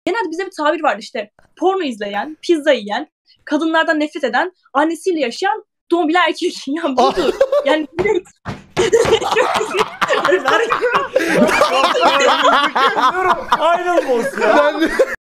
Genelde bize bir tabir vardı işte. Porno izleyen, pizza yiyen, kadınlardan nefret eden, annesiyle yaşayan dombili erkek. Ya budur. Yani direkt... Ayrıl boss ya.